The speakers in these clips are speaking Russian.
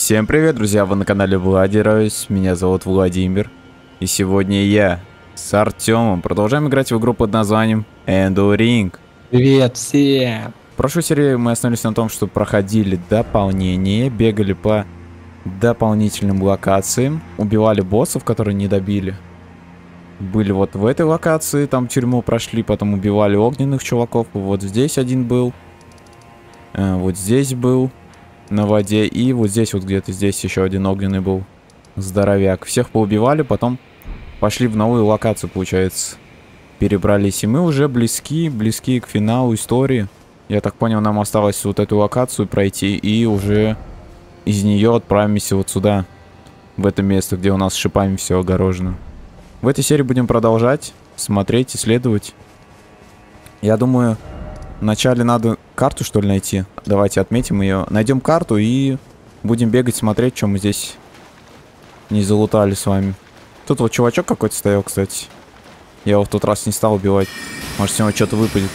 Всем привет, друзья, вы на канале Владиройс, меня зовут Владимир. И сегодня я с Артемом продолжаем играть в игру под названием Enduring. Привет всем! В прошлой серии мы остановились на том, что проходили дополнение, бегали по дополнительным локациям, убивали боссов, которые не добили. Были вот в этой локации, там тюрьму прошли, потом убивали огненных чуваков, вот здесь один был, вот здесь был. На воде. И вот здесь вот где-то здесь еще один огненный был. Здоровяк. Всех поубивали, потом пошли в новую локацию, получается. Перебрались. И мы уже близки к финалу истории. Я так понял, нам осталось вот эту локацию пройти. И уже из нее отправимся вот сюда. В это место, где у нас шипами все огорожено. В этой серии будем продолжать. Смотреть, исследовать. Я думаю... Вначале надо карту, что ли, найти. Давайте отметим ее. Найдем карту и будем бегать, смотреть, что мы здесь не залутали с вами. Тут вот чувачок какой-то стоял, кстати. Я его в тот раз не стал убивать. Может, с него что-то выпадет.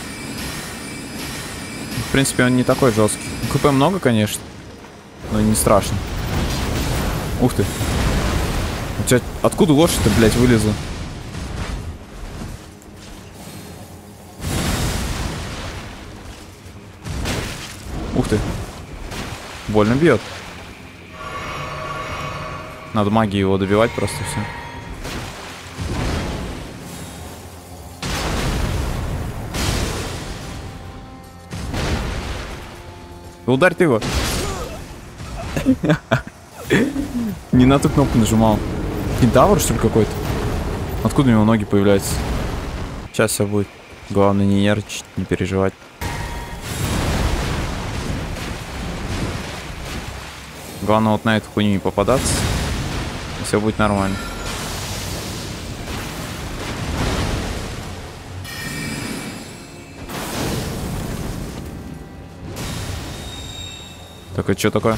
В принципе, он не такой жесткий. КП много, конечно. Но не страшно. Ух ты. У тебя откуда лошадь-то, блядь, вылезла? Ух ты. Больно бьет. Надо магией его добивать просто все. Ударь ты его. Не на ту кнопку нажимал. Кентавр, что ли, какой-то? Откуда у него ноги появляются? Сейчас все будет. Главное не нервничать, не переживать. Главное вот на эту хуйню не попадаться. И все будет нормально. Так, это что такое?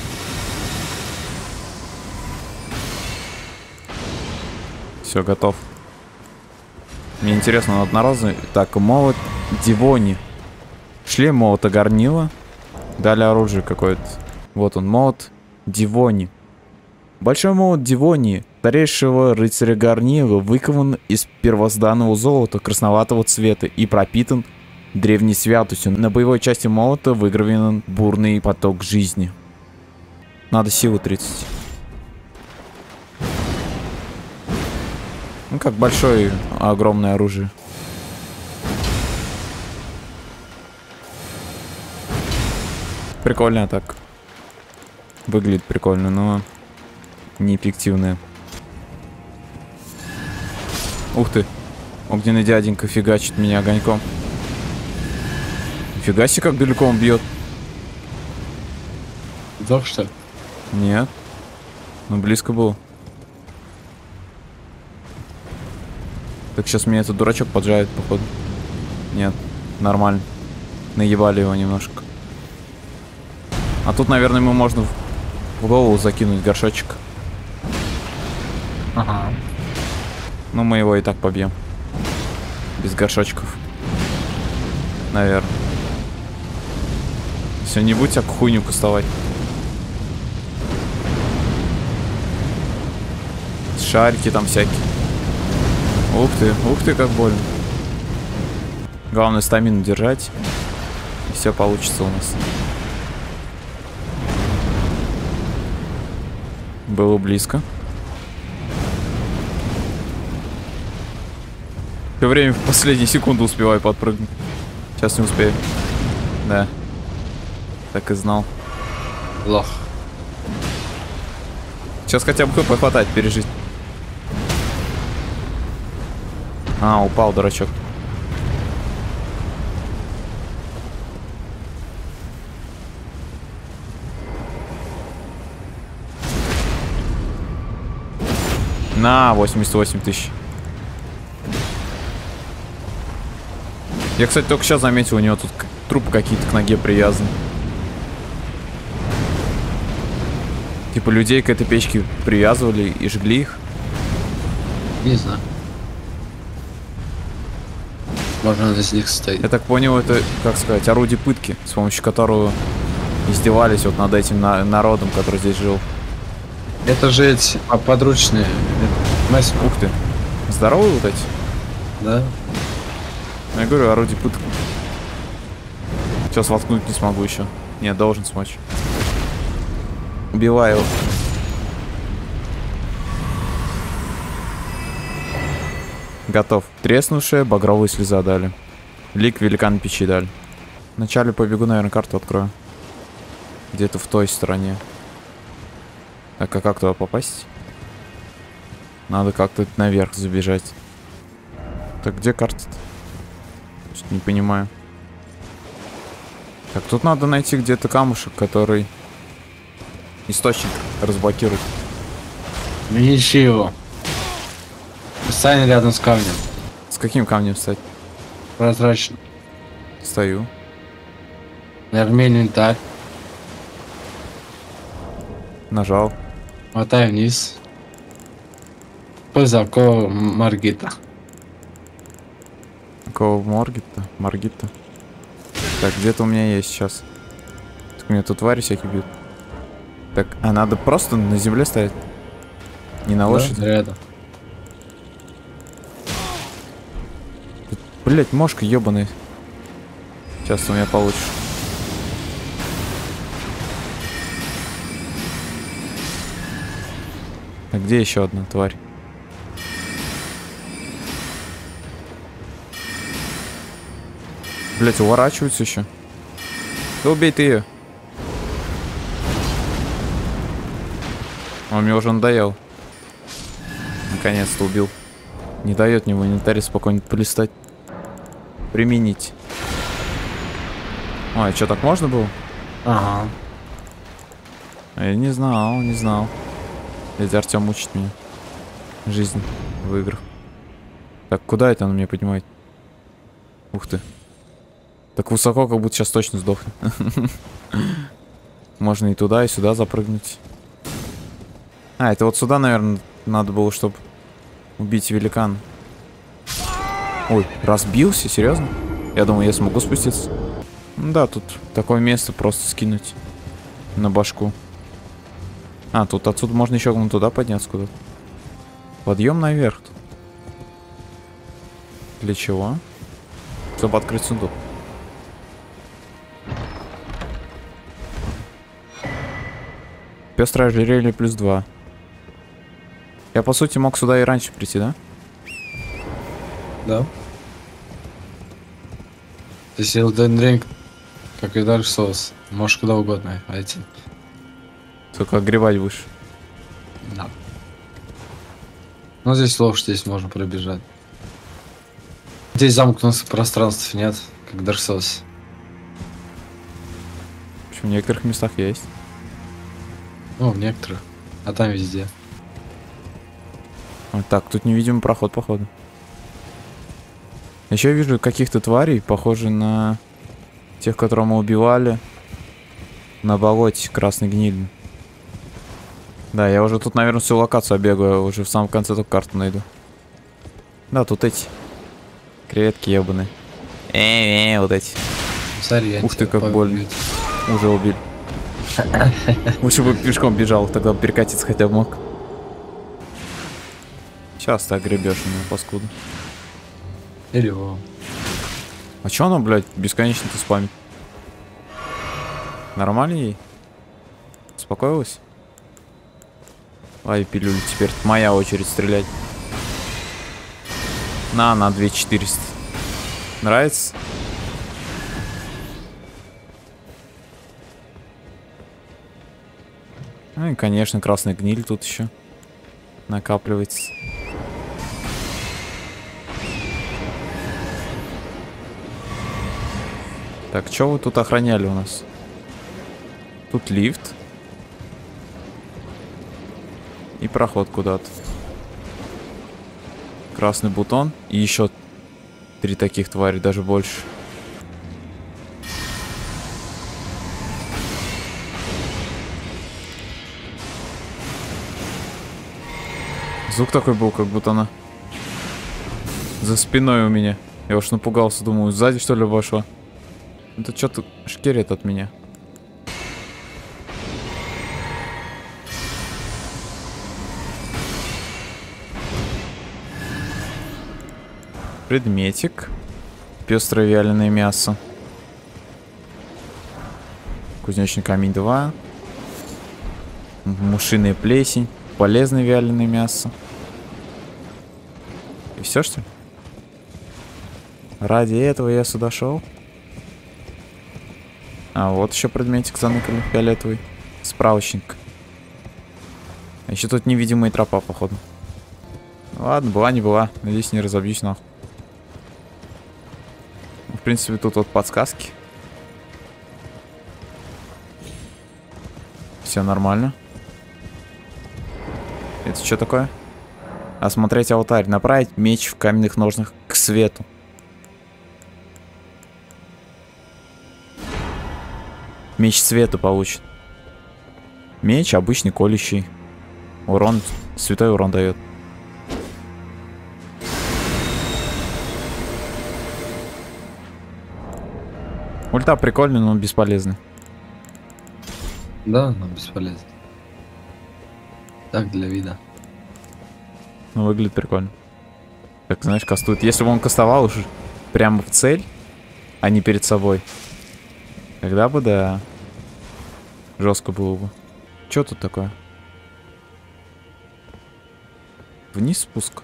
Все, готов. Мне интересно, он одноразовый. Так, молот Дивони. Шлем молота горнила. Дали оружие какое-то. Вот он, молот Дивони. Большой молот Дивони, старейшего рыцаря Гарнила, выкован из первозданного золота красноватого цвета и пропитан древней святостью. На боевой части молота выгравирован бурный поток жизни. Надо силу 30. Ну, как большое, огромное оружие. Прикольная атака. Выглядит прикольно, но неэффективная. Ух ты. Огненный дяденька фигачит меня огоньком. Нифига себе, как далеко он бьет. Сдох, что ли? Нет. Ну, близко был. Так, сейчас меня этот дурачок поджарит, походу. Нет, нормально. Наебали его немножко. А тут, наверное, ему можно в голову закинуть горшочек. Ага. Ну, мы его и так побьем. Без горшочков. Наверное. Все, не будь всякую хуйню кастовать. Шарики там всякие. Ух ты, как больно. Главное стамину держать. И все получится у нас. Было близко. Все время в последнюю секунду успеваю подпрыгнуть. Сейчас не успею. Да. Так и знал. Лох. Сейчас хотя бы ХП хватает пережить. А, упал дурачок. На, 88 тысяч. Я, кстати, только сейчас заметил, у него тут трупы какие-то к ноге привязаны. Типа людей к этой печке привязывали и жгли их. Не знаю. Можно из них стоит. Я так понял, это, как сказать, орудие пытки, с помощью которого издевались вот над этим народом, который здесь жил. Это же эти подручные. Ух ты. Здоровые вот эти? Да. Я говорю, орудие пыток. Сейчас воткнуть не смогу еще. Нет, должен смочь. Убиваю. Готов. Треснувшая багровая слеза дали. Лик великан печи дали. Вначале побегу, наверное, карту открою. Где-то в той стороне. Так, а как туда попасть? Надо как-то наверх забежать. Так, где карта-то? Не понимаю. Так, тут надо найти где-то камушек, который источник разблокирует. Не ищи его. Встань рядом с камнем. С каким камнем встать? Прозрачно. Стою. Нажми инвентарь. Нажал. Мотай вниз. Польза кого Маргита. Какого Маргита? Маргита. Так, где-то у меня есть сейчас. Так, меня тут твари всякие бьют. Так, а надо просто на земле стоять? Не на лошади? Да, рядом. Блять, мошка ебаный. Сейчас ты у меня получишь. А где еще одна тварь? Блять, уворачиваются еще. Да убей ты ее. Он мне уже надоел. Наконец-то убил. Не дает мне в инвентаре спокойно полистать. Применить. Ой, что, так можно было? Ага. Я не знал, не знал. Дядя Артем мучит меня. Жизнь в играх. Так, куда это он меня поднимает? Ух ты. Так высоко, как будто сейчас точно сдохнет. Можно и туда, и сюда запрыгнуть. А, это вот сюда, наверное, надо было, чтобы убить великана. Ой, разбился? Серьезно? Я думаю, я смогу спуститься. Ну да, тут такое место просто скинуть на башку. А, тут отсюда можно еще вон туда подняться куда-то. Подъем наверх. Для чего? Чтобы открыть сундук. Пестрое ожерелье +2. Я, по сути, мог сюда и раньше прийти, да? Да. То есть Elden Ring, как и Dark Souls, можешь куда угодно войти. Только огревать будешь. Да. Ну здесь лошадь, здесь можно пробежать. Здесь замкнутых пространств нет, как в Dark Souls. В некоторых местах есть. Ну, в некоторых. А там везде. Вот так, тут невидимый проход, походу. Еще я вижу каких-то тварей, похожих на тех, которых мы убивали на болоте красной гнили. Да, я уже тут, наверное, всю локацию оббегаю, уже в самом конце только карту найду. Да, тут эти креветки ебаные. Вот эти. Смотри, ух ты, как больно. Уже убили. Лучше бы пешком бежал, тогда бы перекатиться хотя бы мог. Сейчас ты огребешь меня, паскуда. Или его. А чё оно, блядь, бесконечно-то спамит? Нормально ей? Успокоилась? Ай, пилюль, теперь моя очередь стрелять. На 2400. Нравится? Ну и, конечно, красная гниль тут еще накапливается. Так, что вы тут охраняли у нас? Тут лифт. И проход куда-то. Красный бутон. И еще 3 таких твари, даже больше. Звук такой был, как будто она за спиной у меня. Я уж напугался, думаю, сзади что ли вошла. Это что-то шкерит от меня. Предметик. Пестрое вяленое мясо. Кузнечный камень 2. Мушиная плесень. Полезное вяленое мясо. И все, что ли? Ради этого я сюда шел. А вот еще предметик заныкали, фиолетовый. Справочник. А еще тут невидимая тропа, походу. Ладно, была не была. Надеюсь, не разобьюсь нахуй. В принципе, тут вот подсказки. Все нормально. Это что такое? Осмотреть алтарь. Направить меч в каменных ножнах к свету. Меч света получит. Меч обычный, колющий. Урон, святой урон дает. Ульта прикольный, но бесполезный. Да, но бесполезно. Так, для вида. Ну, выглядит прикольно. Так, знаешь, кастует. Если бы он кастовал уже прямо в цель, а не перед собой, тогда бы, да, жестко было бы. Что тут такое? Вниз спуск.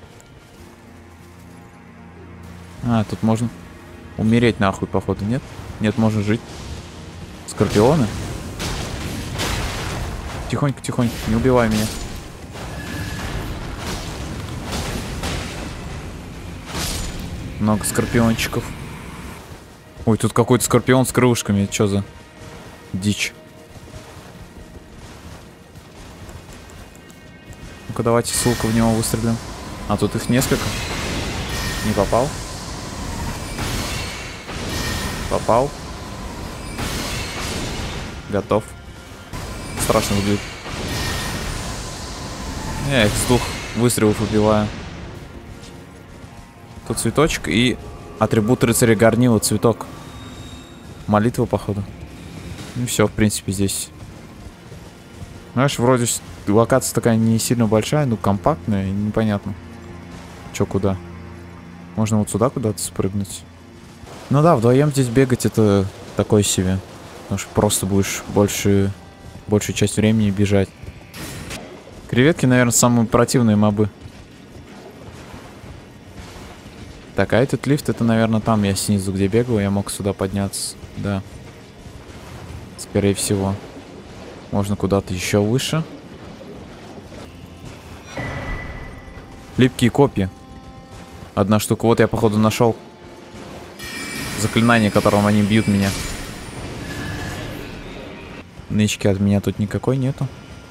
А, тут можно умереть нахуй, походу, нет? Нет, можно жить. Скорпионы? Тихонько, тихонько, не убивай меня. Много скорпиончиков. Ой, тут какой-то скорпион с крылышками. Что за дичь? Ну-ка, давайте с лука в него выстрелим. А тут их несколько. Не попал. Попал. Готов. Страшно выглядит. Я их с 2 выстрелов убиваю. Тут цветочек и атрибут рыцаря горнила, цветок. Молитва, походу. Ну все, в принципе, здесь. Знаешь, вроде локация такая не сильно большая, но компактная, непонятно. Чё, куда? Можно вот сюда куда-то спрыгнуть. Ну да, вдвоем здесь бегать это такое себе. Потому что просто будешь большую часть времени бежать. Креветки, наверное, самые противные мобы. Так, а этот лифт, это, наверное, там я снизу, где бегал, я мог сюда подняться. Да. Скорее всего. Можно куда-то еще выше. Липкие копья. Одна штука. Вот я, походу, нашел заклинание, которым они бьют меня. Нычки от меня тут никакой нету.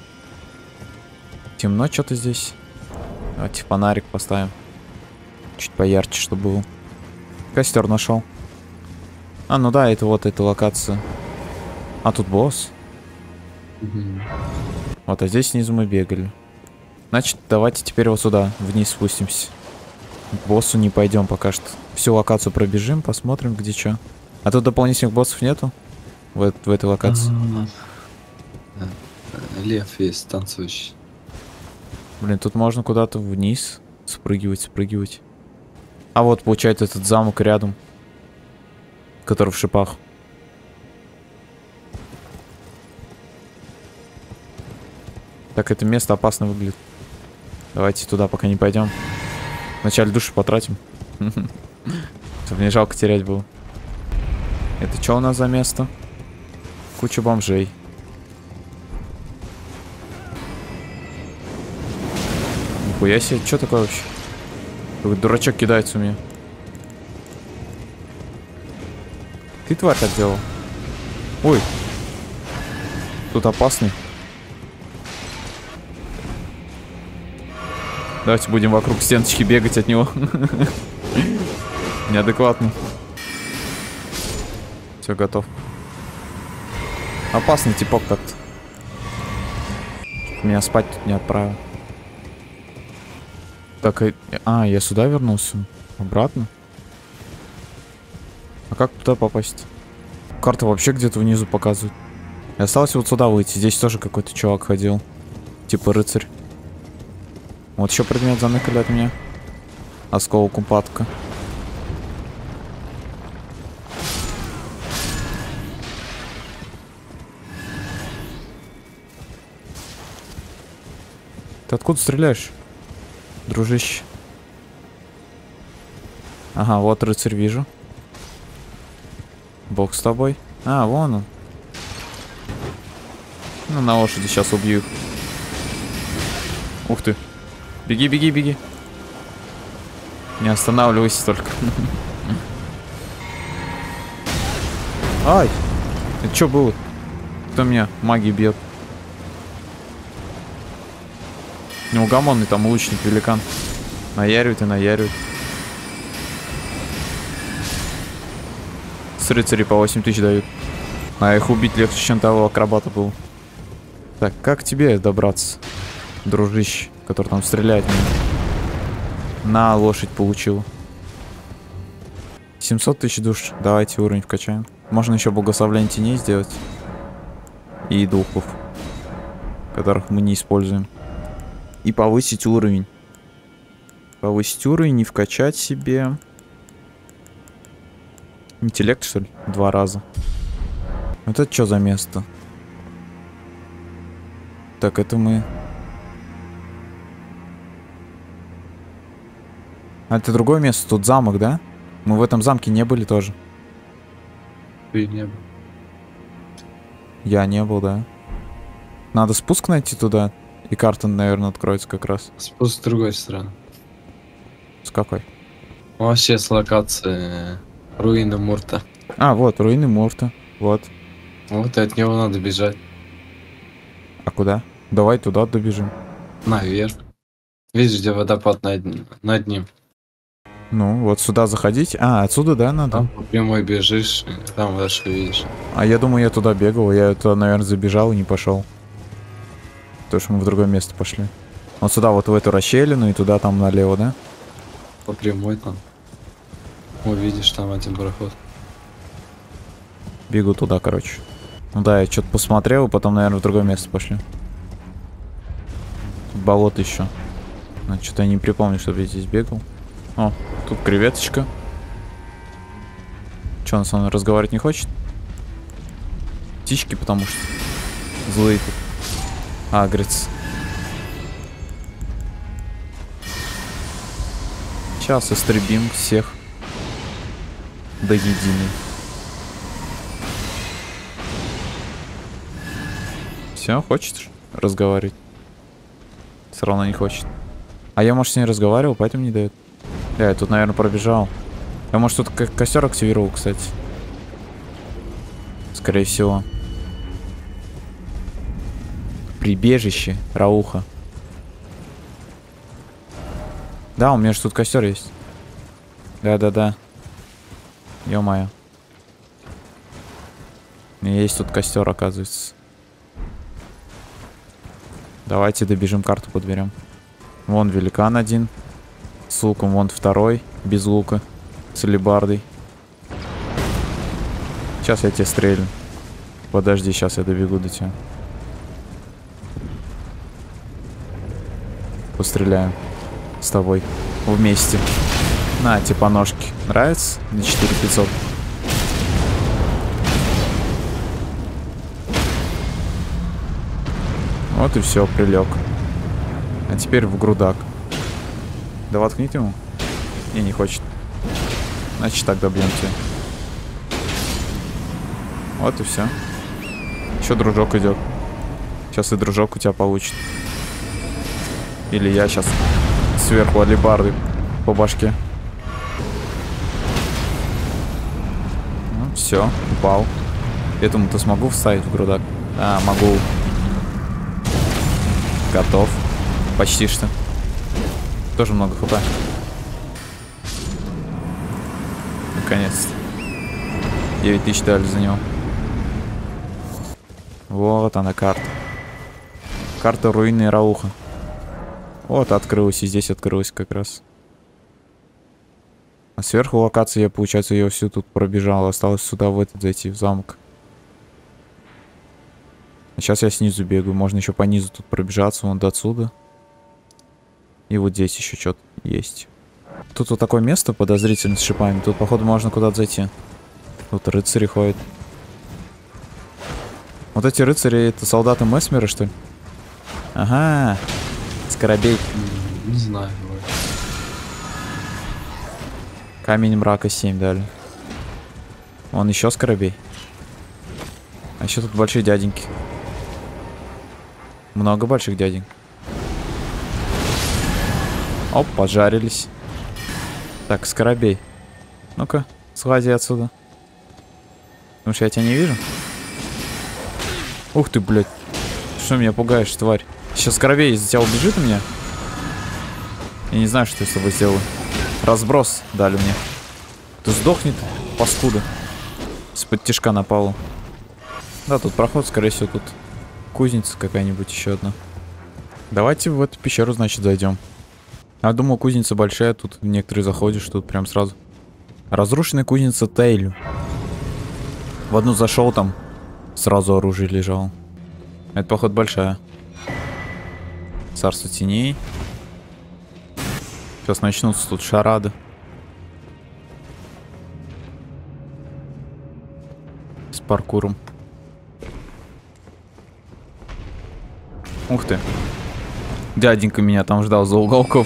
Темно что-то здесь. Давайте фонарик поставим. Чуть поярче, чтобы был. Костер нашел. А, ну да, это вот эта локация. А тут босс. Вот, а здесь снизу мы бегали. Значит, давайте теперь вот сюда, вниз спустимся. К боссу не пойдем пока что. Всю локацию пробежим, посмотрим, где что. А тут дополнительных боссов нету? В этой локации. Лев есть, танцующий. Блин, тут можно куда-то вниз спрыгивать. А вот, получается, этот замок рядом. Который в шипах. Так, это место опасно выглядит. Давайте туда пока не пойдем. Вначале души потратим. Чтобы не жалко терять было. Это что у нас за место? Куча бомжей. Нихуя себе, что такое вообще? Какой дурачок кидается у меня. Ты, тварь, так делал? Ой. Тут опасный. Давайте будем вокруг стеночки бегать от него. Неадекватный. Все, готов. Опасный типок как-то. Меня спать тут не отправил. Так, а, я сюда вернулся? Обратно? А как туда попасть? Карта вообще где-то внизу показывает. И осталось вот сюда выйти. Здесь тоже какой-то чувак ходил. Типа рыцарь. Вот еще предмет заныкали от меня. Осколок упадка. Ты откуда стреляешь, дружище? Ага, вот рыцарь вижу. Бог с тобой. А, вон он. Ну, на лошади сейчас убью их. Ух ты. Беги, беги, беги. Не останавливайся только. Ай! Это что было? Кто меня магией бьет? Неугомонный там лучник, великан. Наяривает и наяривает. С рыцарей по 8000 дают. А их убить легче, чем того акробата был. Так, как тебе добраться, дружище, который там стреляет в меня? На лошадь получил. 700 000 душ. Давайте уровень вкачаем. Можно еще благословление теней сделать. И духов, которых мы не используем. И повысить уровень. Повысить уровень и вкачать себе... Интеллект, что ли? 2 раза. Вот это что за место? Так, это мы... А это другое место, тут замок, да? Мы в этом замке не были тоже. Ты не был. Я не был, да. Надо спуск найти туда. И карта, наверное, откроется как раз. Спуск с другой стороны. С какой? Вообще с локации руины Мурта. А, вот, руины Мурта. Вот. Вот и от него надо бежать. А куда? Давай туда добежим. Наверх. Видишь, где водопад над ним. Ну, вот сюда заходить. А, отсюда, да, надо? Там по прямой бежишь, и там дальше видишь. А я думаю, я туда бегал. Я туда, наверное, забежал и не пошел. Потому что мы в другое место пошли. Вот сюда, вот в эту расщелину, и туда там налево, да? По прямой там. Увидишь там один проход. Бегу туда, короче. Ну да, я что-то посмотрел, и потом, наверное, в другое место пошли. Тут болото еще. Ну, что-то я не припомню, чтобы я здесь бегал. О, тут креветочка. Че, он со мной разговаривать не хочет? Птички, потому что злые тут. Агрец. Сейчас истребим всех до единой. Все, хочешь разговаривать? Все равно не хочет. А я, может, с ней разговаривал, поэтому не дает. Я тут, наверное, пробежал. Я, может, тут костер активировал, кстати. Скорее всего. Прибежище, Рауха. Да, у меня же тут костер есть. Да-да-да. Ё-моё. У меня есть тут костер, оказывается. Давайте добежим, карту подберем. Вон великан один. С луком, вон второй. Без лука. С алебардой. Сейчас я тебе стрельну. Подожди, сейчас я добегу до тебя. Постреляем с тобой вместе. На, тебе по ножке. Нравится? На 4500. Вот и все, прилег. А теперь в грудак. Да воткните ему. Не хочет. Значит, так добьем тебя. Вот и все. Еще дружок идет. Сейчас и дружок у тебя получит. Или я сейчас сверху алебарды по башке. Ну, все, упал. Этому-то смогу вставить в грудак? А, могу. Готов. Почти что. Тоже много хп. Наконец-то. 9000 дали за него. Вот она карта. Карта руины Рауха. Вот открылась, и здесь открылась как раз. А сверху локации я, получается, ее всю тут пробежал. Осталось сюда, в этот зайти, в замок. А сейчас я снизу бегаю. Можно еще по низу тут пробежаться, вон до отсюда. И вот здесь еще что-то есть. Тут вот такое место подозрительно с шипами. Тут, походу, можно куда-то зайти. Тут рыцари ходят. Вот эти рыцари, это солдаты Месмера, что ли? Ага. Скоробей. Не знаю. Камень мрака 7 дали. Вон еще скоробей. А еще тут большие дяденьки. Много больших дяденек. Оп, поджарились. Так, скоробей. Ну-ка, слази отсюда. Потому что я тебя не вижу. Ух ты, блядь. Что меня пугаешь, тварь? Сейчас скоробей из-за тебя убежит у меня. Я не знаю, что я с тобой сделаю. Разброс дали мне. Ты сдохнет, паскуда. Из-под тишка напал. Да, тут проход, скорее всего, тут кузница какая-нибудь еще одна. Давайте в эту пещеру, значит, зайдем. Я думал, кузница большая, тут некоторые заходишь, тут прям сразу. Разрушенная кузница Тейлю. В одну зашел, там сразу оружие лежало. Это, походу, большая. Царство теней. Сейчас начнутся тут шарады. С паркуром. Ух ты. Дяденька меня там ждал за уголком.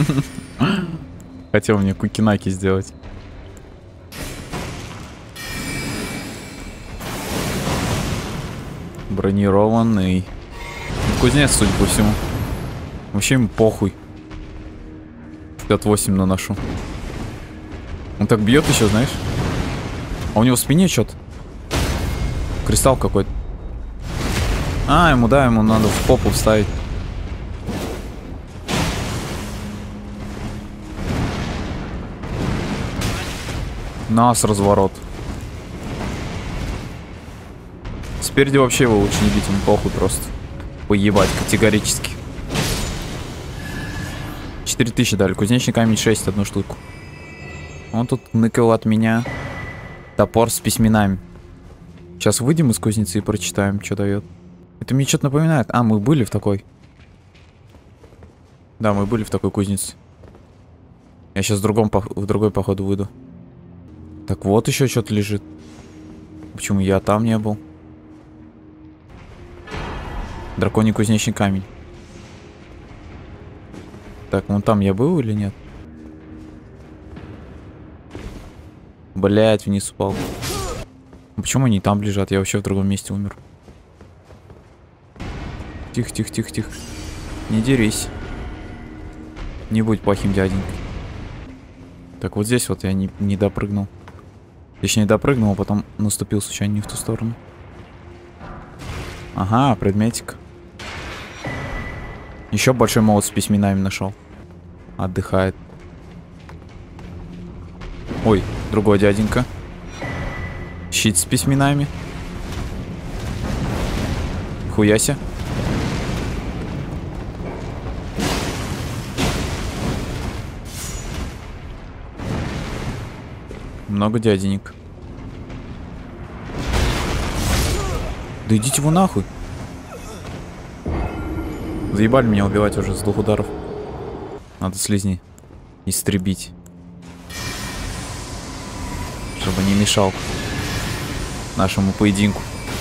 Хотел мне кукинаки сделать. Бронированный. Кузнец, судя по всему. Вообще ему похуй. 58 наношу. Он так бьет еще, знаешь? А у него в спине что-то. Кристалл какой-то. А, ему, да, ему надо в попу вставить. Нас разворот. Спереди вообще его лучше не бить, ему похуй просто. Поебать категорически. 4000 дали. Кузнечный камень 6, одну штуку. Он тут ныкал от меня. Топор с письменами. Сейчас выйдем из кузницы и прочитаем, что дает. Это мне что-то напоминает. А, мы были в такой. Да, мы были в такой кузнице. Я сейчас в другой, походу, выйду. Так, вот еще что-то лежит. Почему я там не был? Драконий кузнечный камень. Так, вон там я был или нет? Блять, вниз упал. Почему они там лежат? Я вообще в другом месте умер. Тихо, тихо, тихо, тихо. Не дерись. Не будь плохим дяденькой. Так, вот здесь вот я не допрыгнул. Точнее, допрыгнул, а потом наступил случайно не в ту сторону. Ага, предметик. Еще большой молот с письменами нашел. Отдыхает. Ой, другой дяденька. Щит с письменами. Хуяся. Много дяденек. Да идите вы нахуй. Заебали меня убивать уже с 2 ударов. Надо слизни истребить. Чтобы не мешал нашему поединку.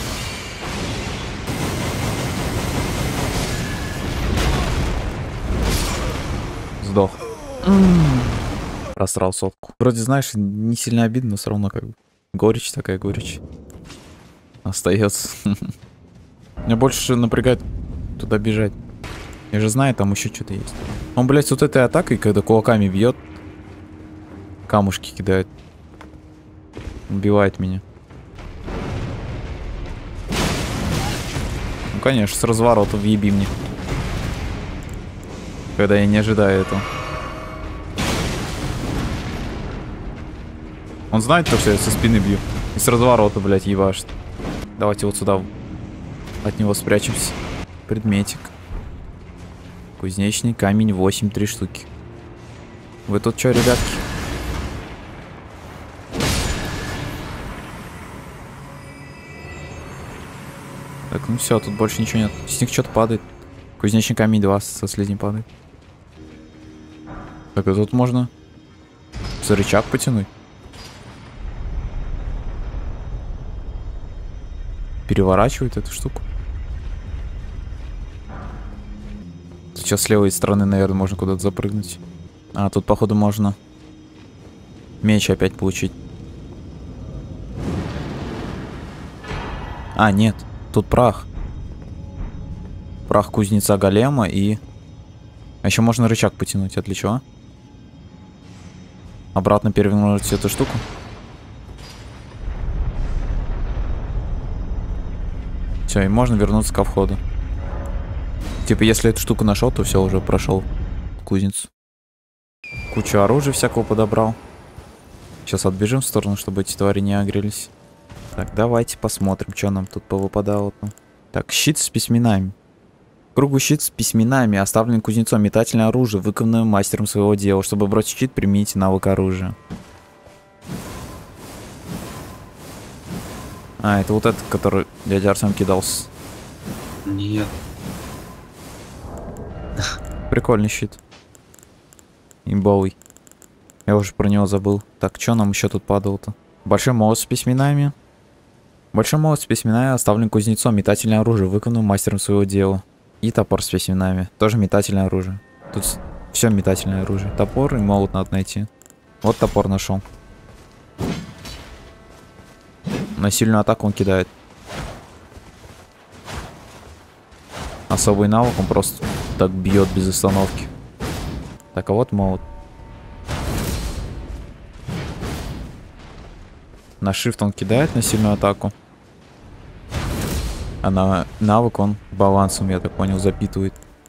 Сдох. Просрал сотку. Вроде, знаешь, не сильно обидно, но все равно как бы горечь такая, горечь остается. Меня больше напрягает туда бежать. Я же знаю, там еще что-то есть. Он, блядь, вот этой атакой, когда кулаками бьет, камушки кидает. Убивает меня. Ну, конечно, с разворота въеби мне. Когда я не ожидаю этого. Он знает то, что я со спины бью. И с разворота, блядь, ебашит. Давайте вот сюда от него спрячемся. Предметик. Кузнечный камень 8, 3 штуки. Вы тут что, ребятки? Так, ну все, тут больше ничего нет. С них что-то падает. Кузнечный камень 2 со слизней падает. Так, а тут можно за рычаг потянуть. Переворачивает эту штуку. Сейчас с левой стороны, наверное, можно куда-то запрыгнуть. А, тут, походу, можно меч опять получить. А, нет. Тут прах. Прах кузнеца голема и... А еще можно рычаг потянуть. А для чего? Обратно перевернуть эту штуку. Все, и можно вернуться ко входу. Типа, если эту штуку нашел, то все, уже прошел кузницу. Кучу оружия всякого подобрал. Сейчас отбежим в сторону, чтобы эти твари не агрелись. Так, давайте посмотрим, что нам тут повыпадало. Так, щит с письменами. Круглый щит с письменами, оставлен кузнецом, метательное оружие, выкованное мастером своего дела. Чтобы бросить щит, примените навык оружия. А, это вот этот, который дядя Арсен кидался. Нет. Прикольный щит. Имбовый. Я уже про него забыл. Так, что нам еще тут падало-то? Большой молот с письменами. Большой молот с письменами оставлен кузнецом, метательное оружие, выкованное мастером своего дела. И топор с письменами. Тоже метательное оружие. Тут все метательное оружие. Топор и молот надо найти. Вот топор нашел. На сильную атаку он кидает. Особый навык, он просто так бьет без остановки. Так, а вот молот. На shift он кидает на сильную атаку. А на навык он балансом, я так понял, запитывает.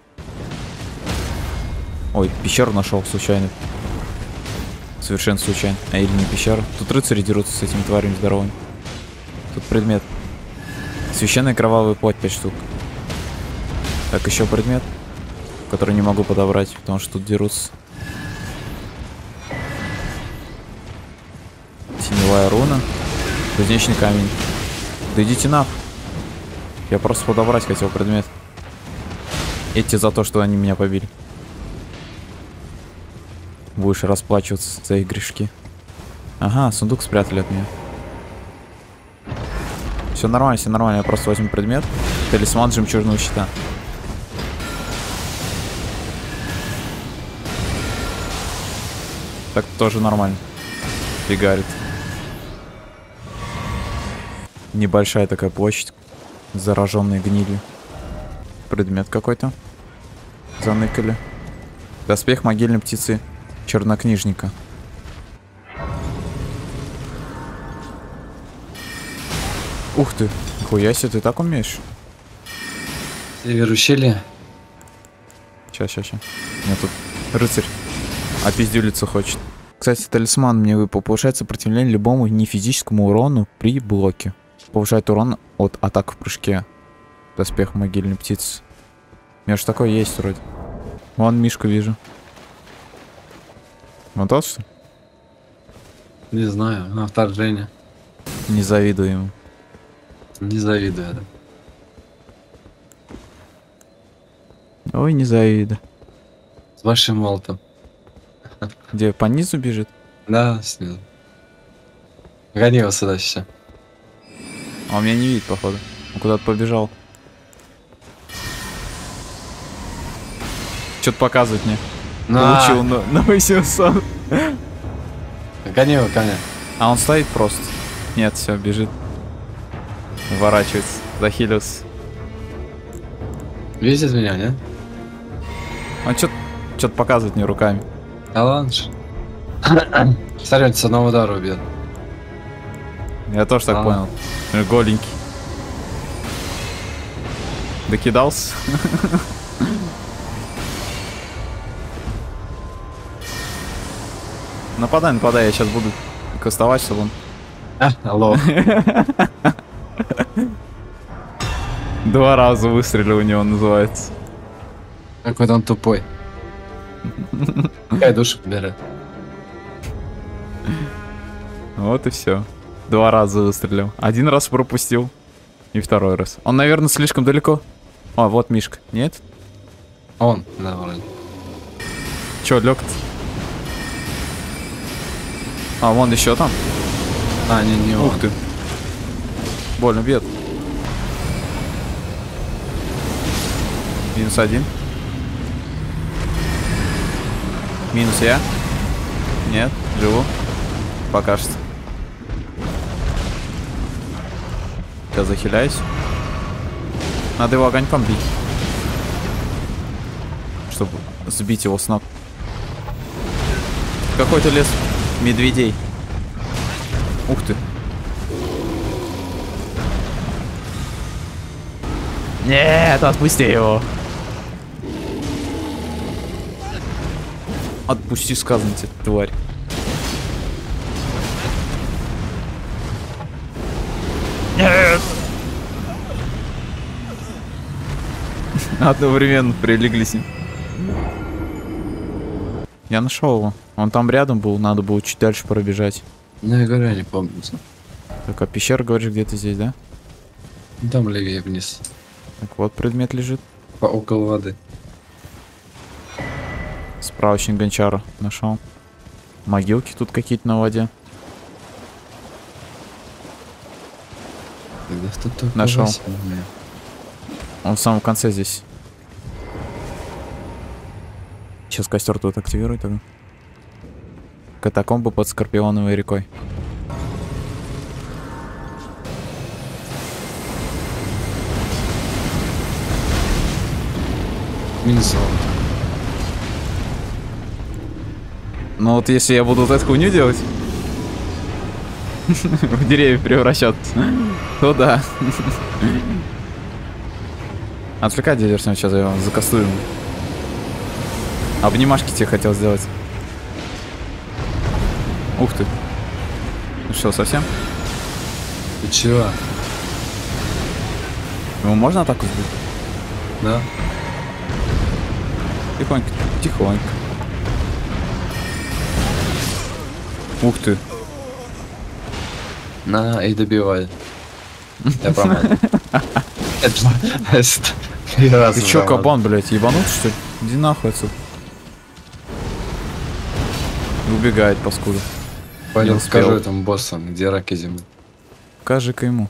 Ой, пещеру нашел случайно. Совершенно случайно. А или не пещера. Тут рыцари дерутся с этими тварями здоровыми. Тут предмет. Священная кровавая плоть 5 штук. Так, еще предмет, который не могу подобрать, потому что тут дерутся. Теневая руна. Кузнечный камень. Да идите нахуй. Я просто подобрать хотел предмет. Эти за то, что они меня побили. Будешь расплачиваться за их грешки. Ага, сундук спрятали от меня. Все нормально, все нормально. Я просто возьму предмет. Талисман жемчужного щита. Так тоже нормально. Фигарит. Небольшая такая площадь. Зараженной гнилью. Предмет какой-то. Заныкали. Доспех могильной птицы чернокнижника. Ух ты, нихуя себе, ты так умеешь? Север ущелья. Сейчас. Мне тут рыцарь опиздюлиться хочет. Кстати, талисман мне выпал. Повышает сопротивление любому нефизическому урону при блоке. Повышает урон от атак в прыжке. Доспех могильной птицы. У меня же такое есть вроде. Вон Мишку вижу. Вот тот что? Не знаю, на вторжение. Не завидую ему. Не завидую. Ой, не завидую. С большим молотом. Где, по низу бежит? Да, снизу. Гони его сюда сейчас. А он меня не видит, походу. Он куда-то побежал. Что-то показывает мне. Получил на 800. Гони его, коня. А он стоит просто. Нет, все, бежит. Уворачивается. Захилился. Видит меня, не? Он что-то показывает мне руками. Да ладно ж. Смотри, он с одного удара убьет. Я тоже так понял. Голенький. Докидался. Нападай, я сейчас буду кастовать, чтобы он... Алло. 2 раза выстрелил у него, называется. Какой-то он тупой. Какая душа побирает. Вот и все. 2 раза выстрелил. 1 раз пропустил. И 2 раз. Он, наверное, слишком далеко. О, вот Мишка. Нет? Он, да, вроде. Че, лёг-то? А, вон еще там. А, не Ух ты. Больно бьет. -1. Минус я. Нет, живу. Пока что. Сейчас захиляюсь. Надо его огоньком бить. Чтобы сбить его с ног. Какой-то лес медведей. Ух ты. Нет, отпусти его. Отпусти, сказано тебе, тварь. Нет. Одновременно прилегли с ним. Я нашел его. Он там рядом был, надо было чуть дальше пробежать. Ну, я говорю, я не помню. Так, а пещера, говоришь, где-то здесь, да? Там левее вниз. Так, вот предмет лежит. Около воды. Справочник гончара нашел. Могилки тут какие-то на воде. Нашел. Он в самом конце здесь. Сейчас костер тут активирует тогда. Катакомбы под Скорпионовой рекой. Минус. Ну вот если я буду вот эту хуйню делать, в деревья превращаться, то да. Отвлекай диверсию, сейчас я его закастую. Обнимашки тебе хотел сделать. Ух ты. Ну что, совсем? Ты чего? Ему можно атаку сбить? Да. Тихонько, тихонько. Ух ты. На, и добивай. Я промазал. Ты чё, кабан, блядь, ебанут, что ли? Иди нахуй отсюда. Убегает, паскуда. Пойдем скажу этому боссу, где раки зимы. Покажи-ка ему.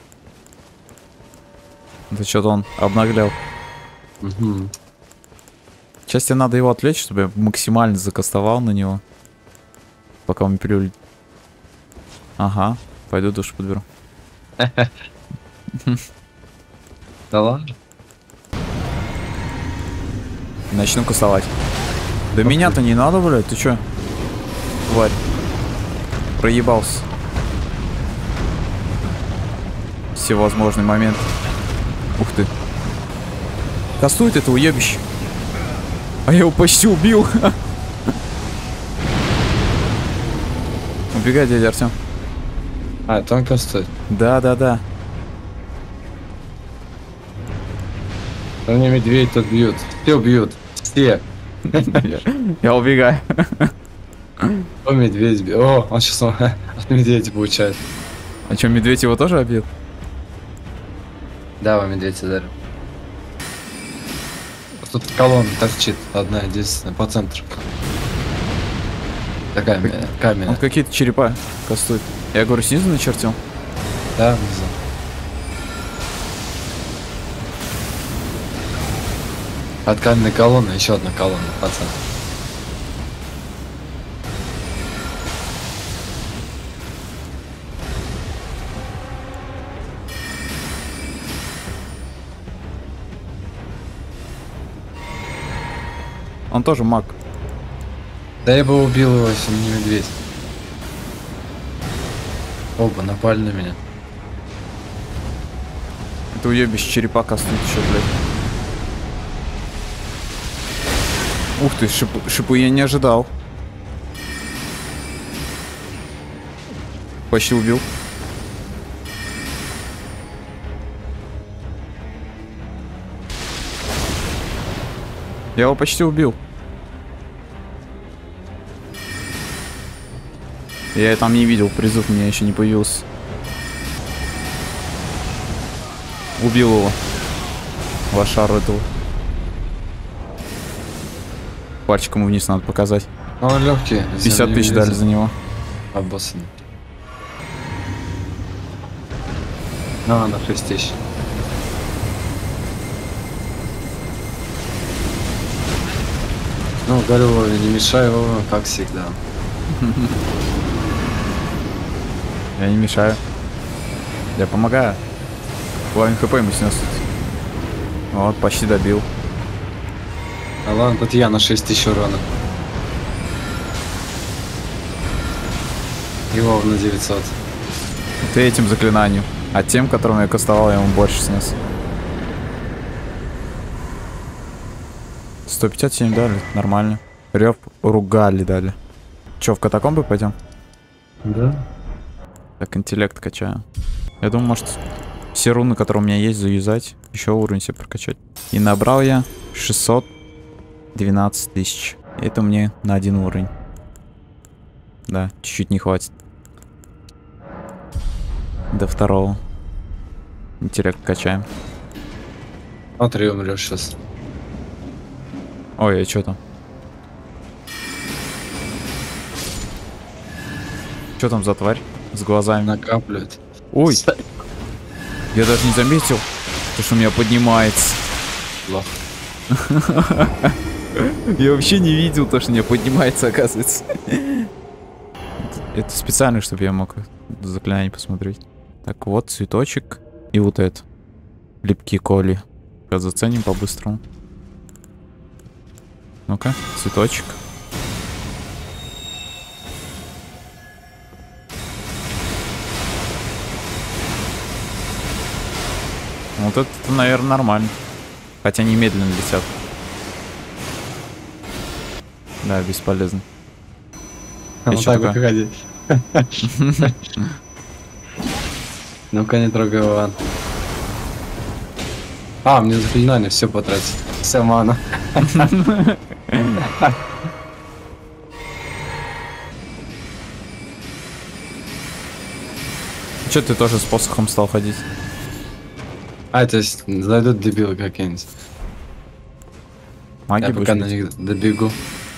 Да что-то он обнаглял. Угу. Сейчас тебе надо его отвлечь, чтобы я максимально закастовал на него. Пока он не переулит. Ага, пойду душ подберу. Да ладно? Начну кастовать. Да меня-то не надо, блядь, ты чё? Тварь. Проебался. Всевозможный момент. Ух ты. Кастует это уебище. А я его почти убил. Убегай, дядя Артем. А, это он кастует? Да. Да мне медведь тут бьют. Все бьют. Все. Я убегаю. О, медведь бьет. О, он сейчас от медведя получает. А что, медведь его тоже обил? Да, он медведь ударил. Тут колонна торчит, одна единственная, по центру. Такая камень. Он какие-то черепа кастует. Я говорю, снизу начертил? Да, внизу. От каменной колонны еще одна колонна, по центру. Он тоже маг. Да я бы убил его, если бы не медведь. Оба напали на меня. Это уебище черепа кастует еще, блядь. Ух ты, шипы я не ожидал. Почти убил. Я его почти убил. Я там не видел, призыв у меня еще не появился. Убил его. Лошару этого. Пальчиком вниз надо показать. Он легкий. 50 тысяч дали за него. Обоссанный. На 6 тысяч. Ну, говорю, не мешай его, как всегда. Я не мешаю. Я помогаю. Половину хп ему снес. Вот, почти добил. А ладно, тут я на 6000 урона. Его на 900. Ты этим заклинанием. А тем, которым я кастовал, я ему больше снес. 157 дали, нормально. Рев ругали дали. Че, в катакомбы пойдем? Да. Так, интеллект качаю. Я думаю, может, все руны, которые у меня есть, заюзать. Еще уровень себе прокачать. И набрал я 612 тысяч. Это мне на один уровень. Да, чуть-чуть не хватит. До второго. Интеллект качаем. Смотри, умрешь сейчас. Ой, а что там? Что там за тварь? С глазами. Накапливает. Ой! Я даже не заметил, что у меня поднимается. Плохо. Я вообще не видел то, что у меня поднимается, оказывается. Это специально, чтобы я мог заклинание посмотреть. Так, вот цветочек. И вот это. Липкие коли. Сейчас заценим по-быстрому. Ну-ка, цветочек. Вот это, наверное, нормально. Хотя они медленно летят. Да, бесполезно. Вот так вот выходи. Ну-ка, не трогай Иван. А, мне заклинание все потратить. Вся мана. Че ты тоже с посохом стал ходить? А, то есть зайдут дебилы какие-нибудь. Маги Я будешь пока на бить? них добегу.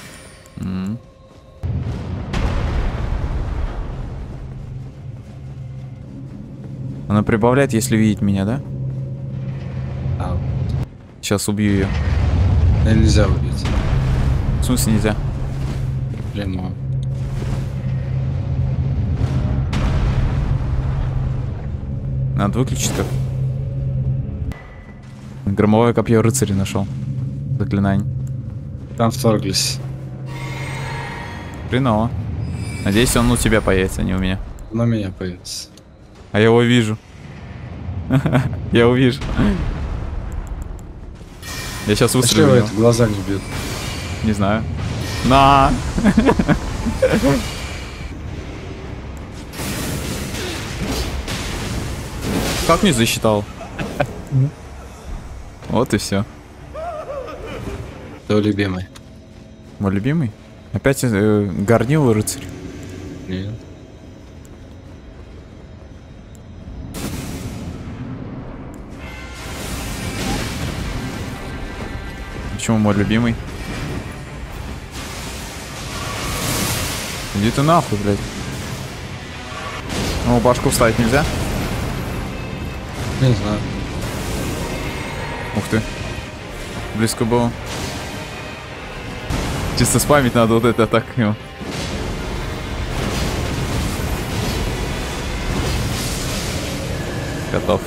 Она прибавляет, если видит меня, да? А, Сейчас убью ее. нельзя убить. В смысле нельзя? Прямо. Надо выключить как. Громовое копье рыцаря нашел. Заклинание. Там вторглись. Хреново. Надеюсь, он у тебя появится, а не у меня. На меня появится. А я его вижу. Я его вижу. Я сейчас А что выстрелю. его в него. это глаза не бьют? Не знаю. На! Как не засчитал? Вот и все. Кто любимый? Мой любимый? Опять горнил рыцарь. Нет. Почему мой любимый? Иди ты нахуй, блядь. Ну, башку вставить нельзя? Не знаю. Ух ты. Близко было. Чисто спамить надо вот это так. Готов.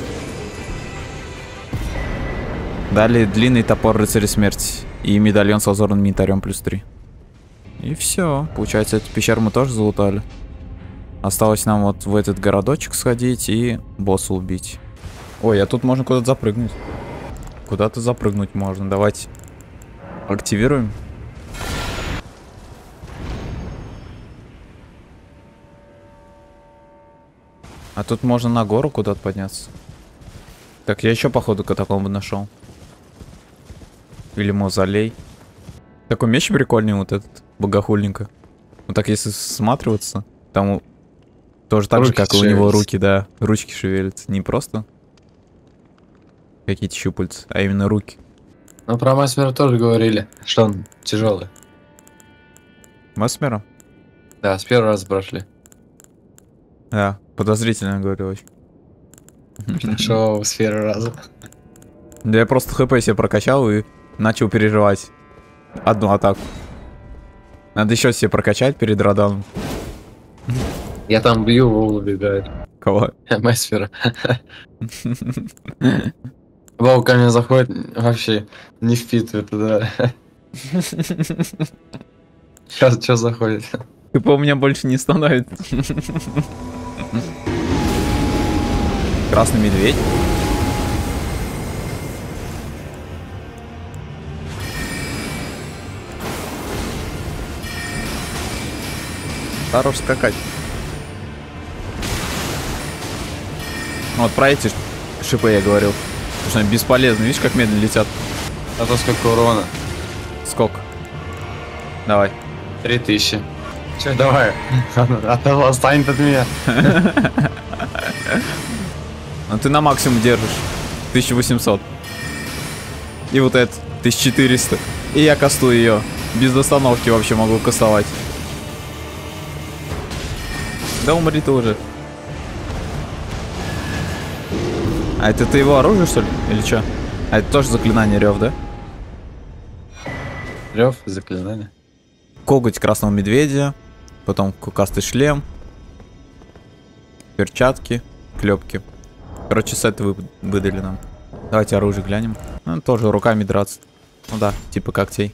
Далее длинный топор рыцаря смерти. И медальон с лазурным янтарем +3. И все. Получается, эту пещеру мы тоже залутали. Осталось нам вот в этот городочек сходить и босса убить. Ой, а тут можно куда-то запрыгнуть. Куда-то запрыгнуть можно. Давайте активируем. А тут можно на гору куда-то подняться. Так, я еще, походу, катакомбы нашел. Или мавзолей. Такой меч прикольный, вот этот, богохульненько. Вот так, если всматриваться, там тоже так же, как и у него руки, да. Ручки шевелятся. Не просто какие-то щупальца, а именно руки. Ну, про Масмера тоже говорили, что он тяжелый. Масмера? Да, с первого раза прошли. Да, подозрительно говорю очень. Что с первого раза? Да я просто хп себе прокачал и начал переживать. одну атаку. Надо еще себе прокачать перед раданом. Я там бью, Вова убегает. Кого? Месфера. Вова ко мне заходит, вообще не впитывает туда. Сейчас что заходит? КП у меня больше не становится. Красный медведь. Хорош скакать. Вот про эти шипы я говорил. Потому что они бесполезны. Видишь, как медленно летят? А то сколько урона? Сколько? Давай. 3000. Че, давай. От того отстанет от меня. Ну ты на максимум держишь. 1800. И вот это 1400. И я кастую ее. Без остановки вообще могу кастовать. Да умри ты уже. А это ты его оружие, что ли? Или что? А это тоже заклинание рев, да? Рев, заклинание. Коготь красного медведя. Потом кукастый шлем. Перчатки. Клепки. Короче, сеты выдали нам. Давайте оружие глянем. Ну, тоже руками драться. Ну да, типа когтей.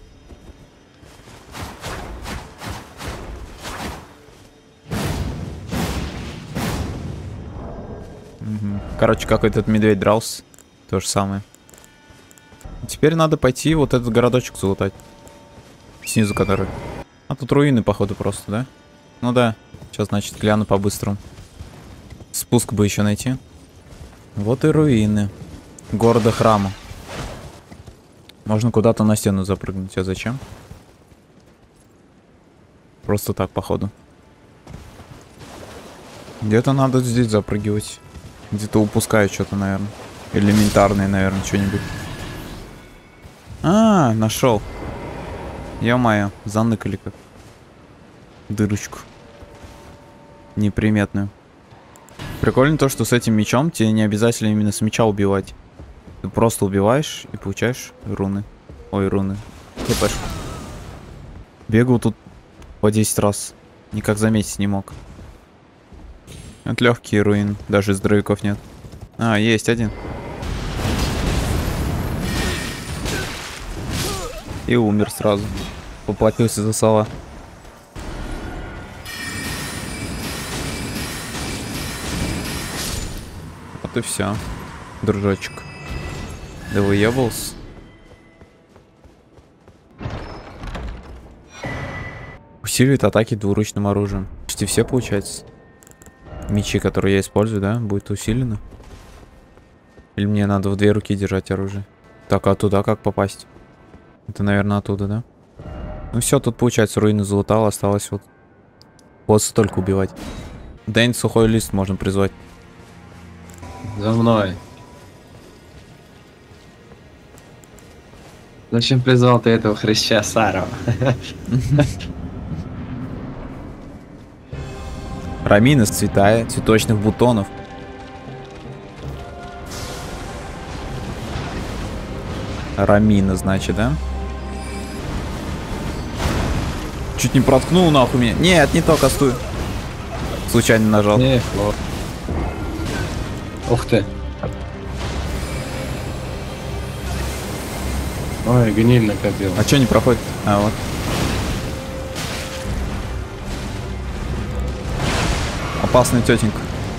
Короче, как этот медведь дрался. То же самое. Теперь надо пойти вот этот городочек залутать. Снизу который. А тут руины, походу, просто, да? Ну да. Сейчас, значит, гляну по-быстрому. Спуск бы еще найти. Вот и руины. Города храма. Можно куда-то на стену запрыгнуть. А зачем? Просто так, походу. Где-то надо здесь запрыгивать. Где-то упускаю что-то, наверное. Элементарное, наверное, что-нибудь. А, нашел. Ё-моё, заныкали как. Дырочку. Неприметную. Прикольно то, что с этим мечом тебе не обязательно именно с меча убивать. Ты просто убиваешь и получаешь руны. Ой, руны. ХПшку. Бегал тут по 10 раз. Никак заметить не мог. Это легкие руины. Даже здоровяков нет. А, есть один. И умер сразу. Поплатился за сова. Вот и все, дружочек. Да выебался. Усиливает атаки двуручным оружием. Почти все получается. Мечи, которые я использую, да, будет усилено. Или мне надо в 2 руки держать оружие? Так, а туда как попасть? Это, наверное, оттуда, да? Ну все, тут получается руины залутал, осталось вот босса только убивать. Дэнь, сухой лист можно призвать. За мной. Зачем призвал ты этого хряща Сарова? Рамина с цветая, цветочных бутонов. Рамина, значит, да? Чуть не проткнул нахуй меня. Нет, не то кастую. Случайно нажал. Не, вот. Ух ты. Ой, гниль накопил. А что не проходит? А, вот. Опасная тетенька.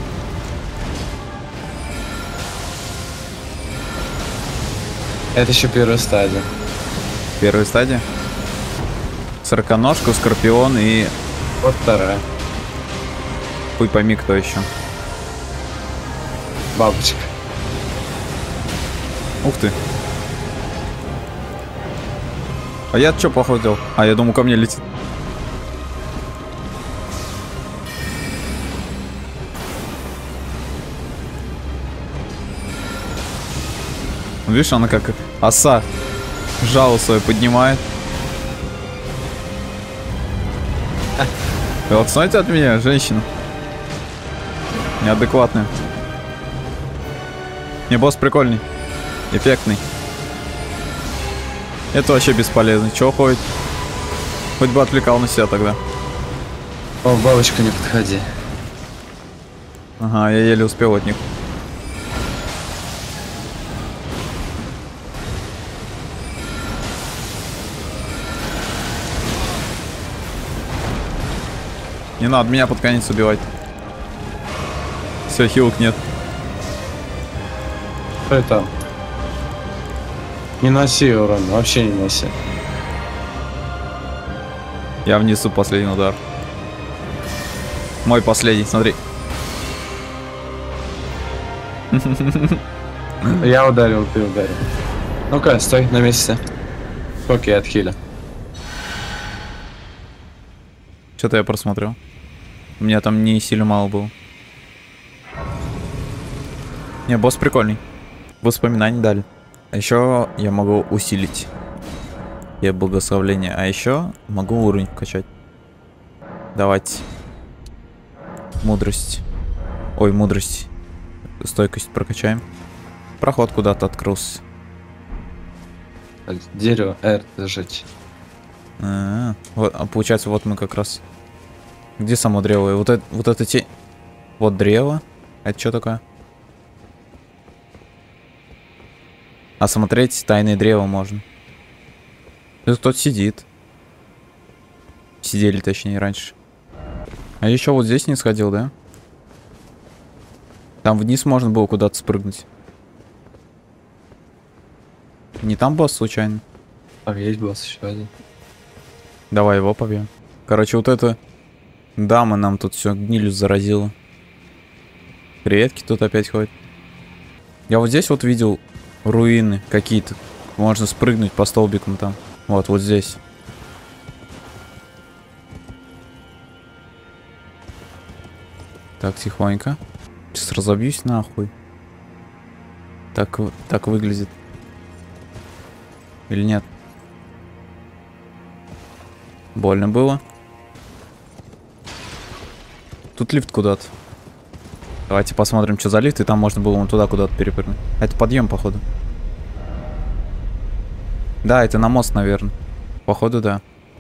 Это еще первая стадия. Первая стадия. Сороконожка, скорпион и... Вот вторая. Хуй пойми, кто еще. Бабочка. Ух ты. А я что плохо делал? А, я думаю, ко мне летит. Видишь, она как оса жало свое поднимает. Вы отстаньте от меня, женщина. Неадекватная. Не, босс прикольный. Эффектный. Это вообще бесполезно. Чего ходит? Хоть бы отвлекал на себя тогда. О, бабочка, не подходи. Ага, я еле успел от них. Не надо меня под конец убивать. Все, хилок нет. Что это? Не носи урон, вообще не носи. Я внесу последний удар. Мой последний, смотри. Я ударил, ты ударил. Ну-ка, стой на месте. Сколько я отхилю? Что-то я просмотрел. У меня там не сильно мало было. Не, босс прикольный. Воспоминаний дали. А еще я могу усилить. Я благословление. А еще могу уровень качать. Давайте. Мудрость. Ой, мудрость. Стойкость прокачаем. Проход куда-то открылся. Дерево R зажать. Вот, а получается, вот мы как раз. Где само древо? Вот это те. Вот древо. Это что такое? А смотреть тайное древо можно. Тут кто-то сидит. Сидели, точнее, раньше. А еще вот здесь не сходил, да? Там вниз можно было куда-то спрыгнуть. Не там босс случайно? А есть босс еще один. Давай его побьем. Короче, вот эта дама нам тут все гнилью заразила. Креветки тут опять ходят. Я вот здесь вот видел руины какие-то. Можно спрыгнуть по столбикам там. Вот здесь. Так, тихонько. Сейчас разобьюсь нахуй. Так выглядит. Или нет? Больно было. Тут лифт куда-то. Давайте посмотрим, что за лифт. И там можно было вон туда куда-то перепрыгнуть. Это подъем, походу. Да, это на мост, наверное. Походу, да.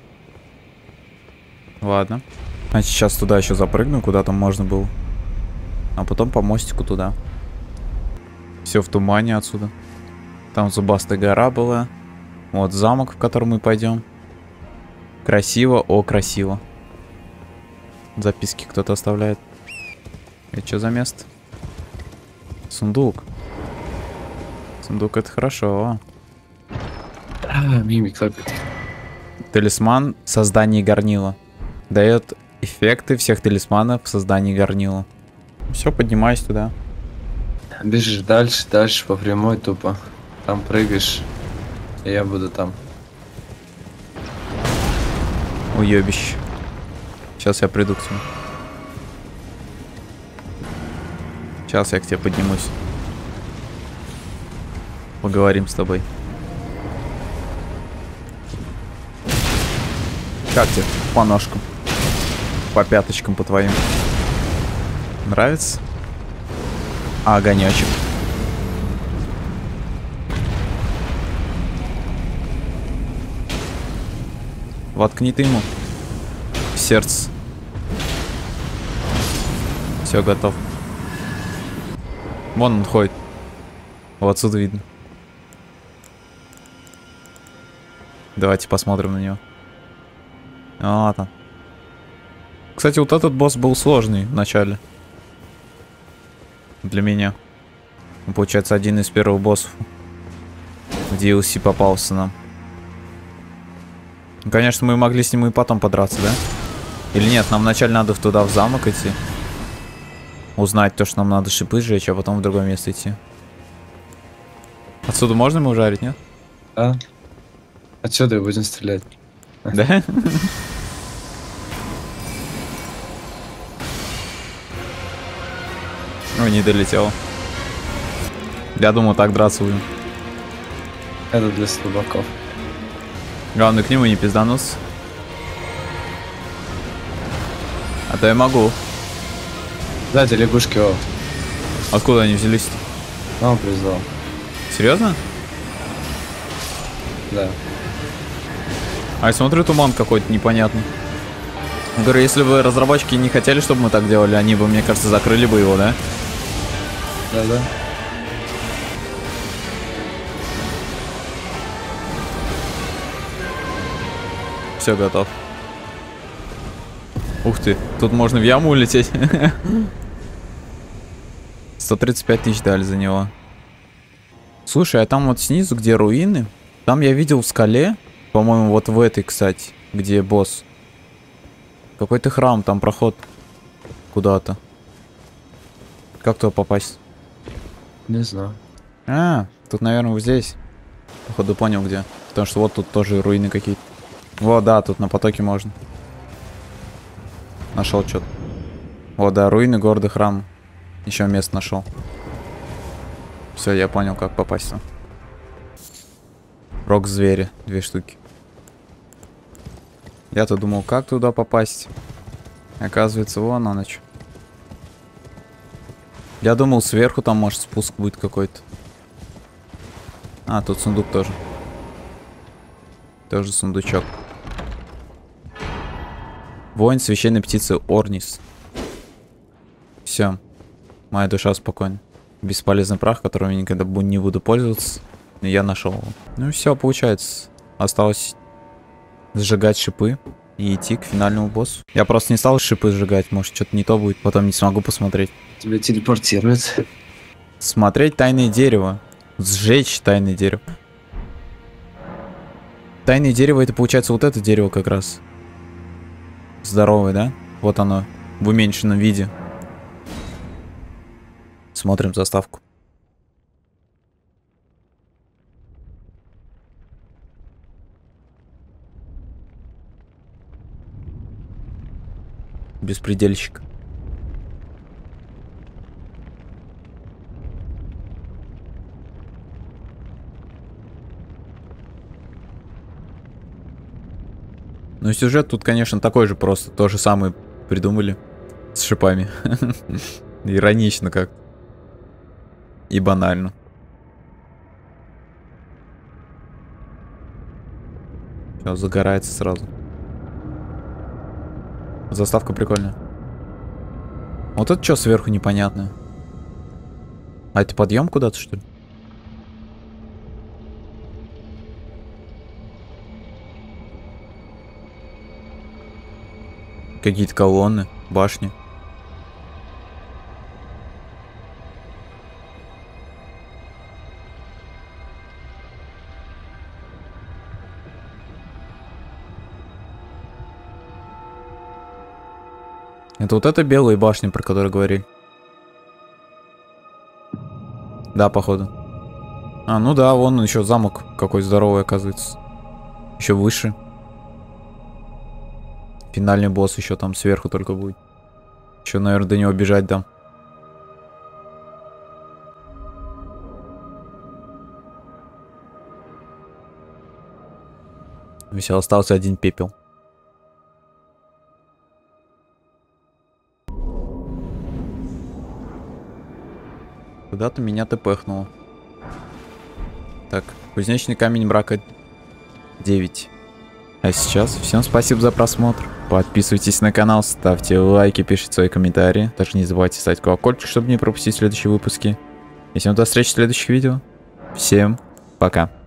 Ладно. Значит, сейчас туда еще запрыгну, куда там можно было. А потом по мостику туда. Все в тумане отсюда. Там зубастая гора была. Вот замок, в котором мы пойдем. Красиво, о, красиво. Записки кто-то оставляет. Это что за место? Сундук. Сундук, это хорошо. Мимик лапит. Талисман создания горнила. Дает эффекты всех талисманов в создании горнила. Все, поднимаюсь туда. Бежишь дальше по прямой тупо. Там прыгаешь. И я буду там. Уебище. Сейчас я приду к тебе. Сейчас я к тебе поднимусь. Поговорим с тобой. Как тебе? По ножкам. По пяточкам по твоим. Нравится? А, огонечек. Воткни ты ему в сердце. Все, готов. Вон он ходит. Вот отсюда видно. Давайте посмотрим на него. Вот он. Кстати, вот этот босс был сложный в начале. Для меня. Он, получается, один из первых боссов в DLC попался нам. Ну, конечно, мы могли с ним и потом подраться, да? Или нет, нам вначале надо туда в замок идти. Узнать то, что нам надо шипы сжечь, а потом в другое место идти. Отсюда можно ему жарить, нет? Да. Отсюда и будем стрелять. Да? Ой, не долетел. Я думал, так драться будем. Это для слабаков. Главное, к нему не пиздануться. А то я могу. Сзади лягушки, о. Откуда они взялись-то? Он призвал. Серьезно? Да. А я смотрю, туман какой-то непонятный. Я говорю, если бы разработчики не хотели, чтобы мы так делали, они бы, мне кажется, закрыли бы его, да? Да-да. Все, готов. Ух ты, тут можно в яму улететь. 135 тысяч дали за него. Слушай, а там вот снизу, где руины, там я видел в скале, по-моему, вот в этой, кстати, где босс. Какой-то храм, там проход куда-то. Как туда попасть? Не знаю. А, тут, наверное, вот здесь. Походу понял, где. Потому что вот тут тоже руины какие-то. Вот, да, тут на потоке можно. Нашел что-то. Вот, да, руины города, храм. Еще место нашел. Все, я понял, как попасть. Рог звери, 2 штуки. Я-то думал, как туда попасть. Оказывается, вон оно что. Я думал, сверху там, может, спуск будет какой-то. А, тут сундук тоже. Тоже сундучок. Воин священной птицы Орнис. Все. Моя душа спокойна. Бесполезный прах, которым я никогда не буду пользоваться. Но я нашел его. Ну и все, получается. Осталось сжигать шипы и идти к финальному боссу. Я просто не стал шипы сжигать. Может, что-то не то будет. Потом не смогу посмотреть. Тебя телепортирует. Смотреть тайное дерево. Сжечь тайное дерево. Тайное дерево, это получается вот это дерево как раз. Здоровое, да? Вот оно. В уменьшенном виде. Смотрим заставку. Беспредельщик. Ну, сюжет тут, конечно, такой же просто. То же самое придумали. С шипами. Иронично как. И банально. Все, загорается сразу. Заставка прикольная. Вот это что сверху непонятное? А это подъем куда-то, что ли? Какие-то колонны, башни. Это вот эта белая башня, про которую говорили. Да, походу. А, ну да, вон еще замок какой здоровый, оказывается. Еще выше. Финальный босс еще там сверху только будет. Еще, наверное, до него бежать дам. Все, остался один пепел. Куда-то меня тпхнуло. Так, кузнечный камень мрака 9. А сейчас всем спасибо за просмотр. Подписывайтесь на канал, ставьте лайки, пишите свои комментарии. Также не забывайте ставить колокольчик, чтобы не пропустить следующие выпуски. И всем до встречи в следующих видео. Всем пока.